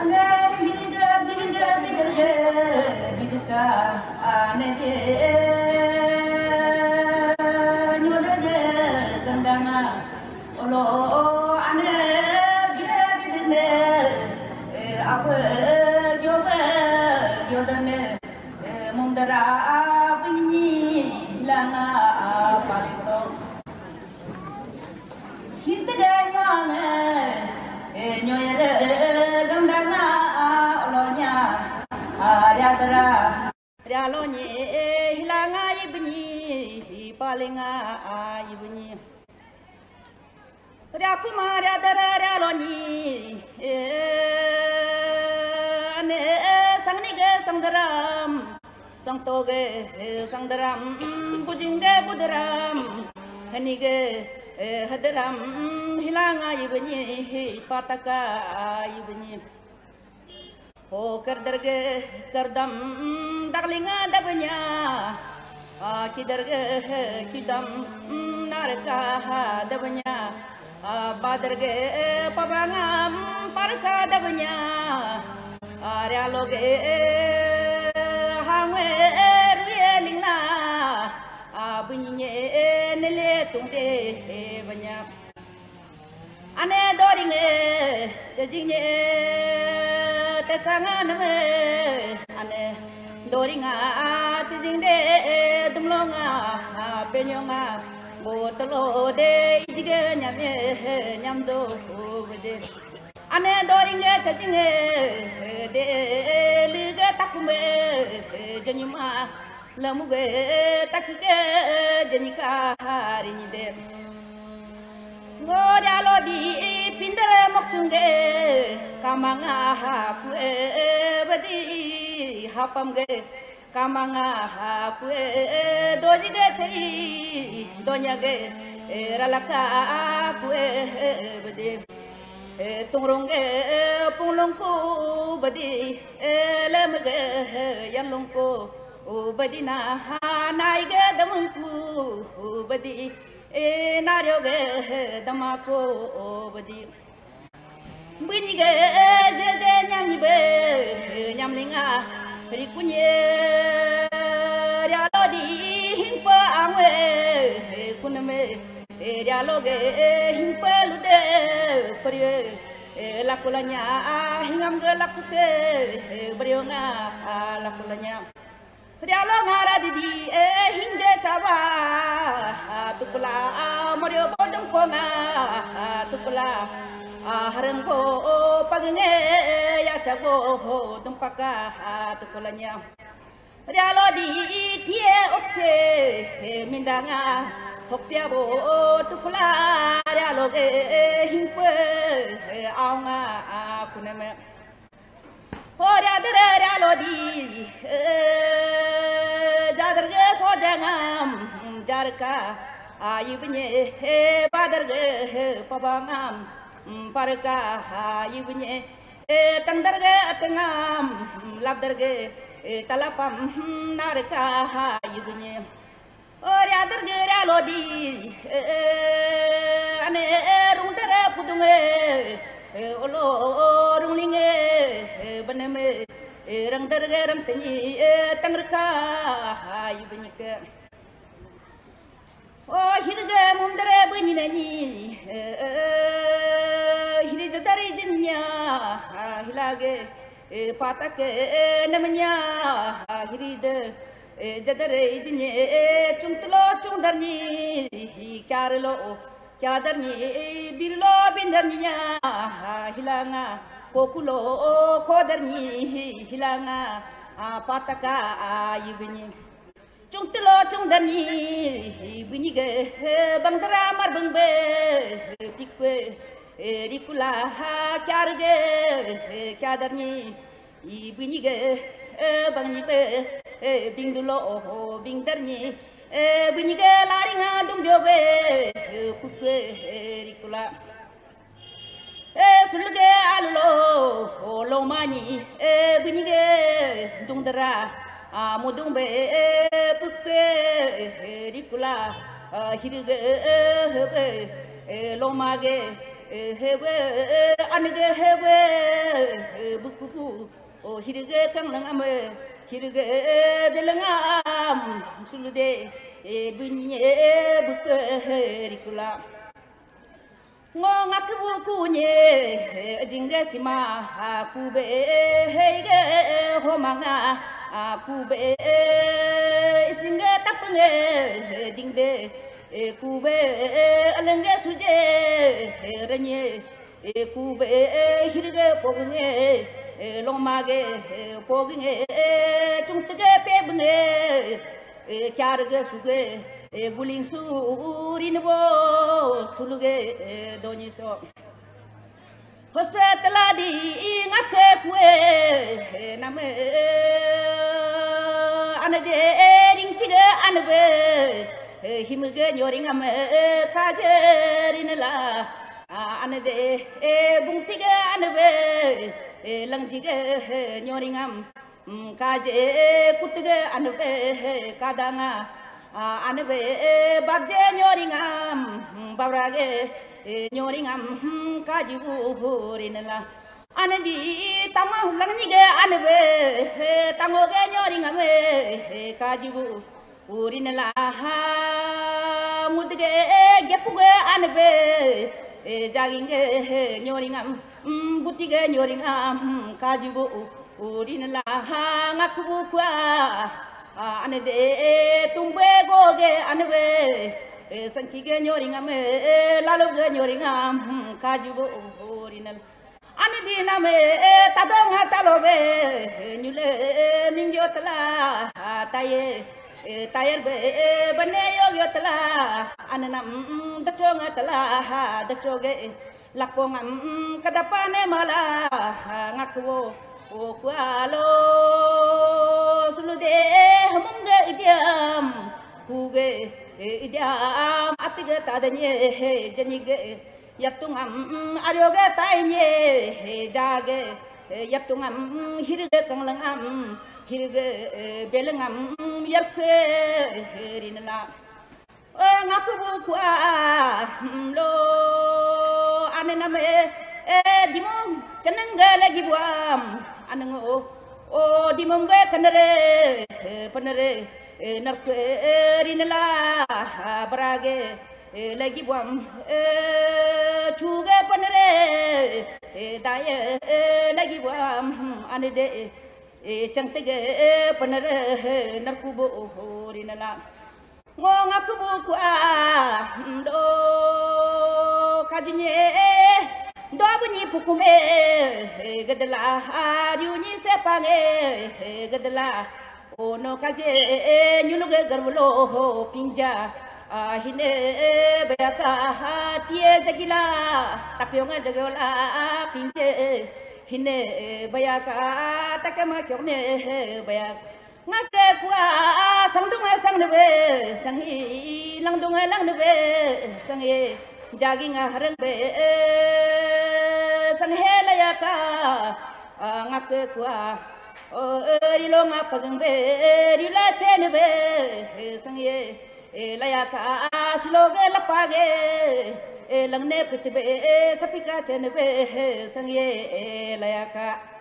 Pataka ibni ho kardarge kardam daglinga dabnya kidarge kidam narka dabnya badarge pabangam parka dabnya aryaloge hangwe rielina bunye nele tungde banya ane doringe jejinge tesangan me ane doringa jejingde dumlonga penyonga botolo de dige nyame nyamdo bede ane doringe jejinge de liga takume jenyuma lamuge takike jenika harinide Ngoralo di pindere moktunge kamanga kue bedi hapamge kamanga kue dojige tei donyage ralaka kue bedi tungrunge punglongku bedi lemge yanlongku bedi na naige damungku bedi naryoge damako badi bunyige jeze nyamnibe nyamlinga rikunye ryalodi himpa amwe kunme ryaloge himpa lude priye lakulanya hingamge lakuke brionga lakulanya ryalo ngara didi hinde tawa tukula morio bodong kona tukula harengko pagne ya chago tumpaka tukulanya ryalo di tie opte mindanga hoktia bo tukula ryalo ge himpe aunga kuneme horia dere ryalo di jadarge sodangam jarka ayubnye badarge pabangam parka ayubnye tangdarge atengam labdarge talapam narka ayubnye oria darge ralodi ane rungdere pudunge olo runglinge baneme rangdarge ramtani tangrka ayubnye oh hirge mundare bunyi hirge dari jinya hilage patake namanya hiride jadare jinye chungtlo chungdarni kyarlo kyadarni birlo bindarniya hilanga kokulo kodarni hilanga pataka ayubni Chungtlo chungdani bunyiga bangdara marbangbe tikwe rikula kyarge kyadarni bunyiga bangnibe bingdulo bingdarni bunyiga laringa dungjobe kukwe rikula sulge allo lomani bunyiga dungdara mudumbe puke rikula hirge lomage hewe anige hewe buku o hirige kang langame hirige delangam sulude bunye buku rikula ngong aku kunye jingga sima aku be hege homanga aku be singa tapnge dingde aku be alenge suje renye aku be hirge pogne lomage pogne tungtge pebne kyarge suge buling surin bo suluge doni so hosetla di ngake kue name anade ring tiga anbe himge nyoring ame kajerin la anade bung tiga anbe langjiga nyoring am kaje kutge anbe kadanga anbe babje nyoringam babrage nyoringam kajibu horinala anandi tama langnige anbe tangoge nyoringam kajibu horinala mudge gepuge anbe jaginge nyoringam butige nyoringam kajibu horinala ngakubu kwa anade tumbe goge anbe sankige nyoringam laluge nyoringam kajugo horinal anadi name tadonga talobe nyule ningyotla taye tayel be bane yogyotla ananam dachonga tala dachoge lakongam kadapane mala ngakwo o kwalo sulude munga idiam kuge idiam atiga tadanye janige yatungam aryoga tainye jage yatungam hirge kanglangam hirge belangam yalke rinala ngakubu kwa lo anename dimong kenanga lagi buam anengo o dimongga kanare panare narke rinala barage lagi buam chuga panare daya lagi buam anede changtege panare narkubo rinala ngong aku buku do kajinye do bunyi pukume gadala ariuni sepane gadala ono kaje nyuluge garbulo pinja hine bayaka tie jagila tapionga jagola pinje hine bayaka takama kyone bayak ngake kwa sangdunga sangnebe sangi langdunga langnebe sangi jaginga harangbe sanghela yaka ngake kwa ilonga pagangbe rila chenebe sangi layaka sloge lapage langne pritbe sapika chenebe sangi layaka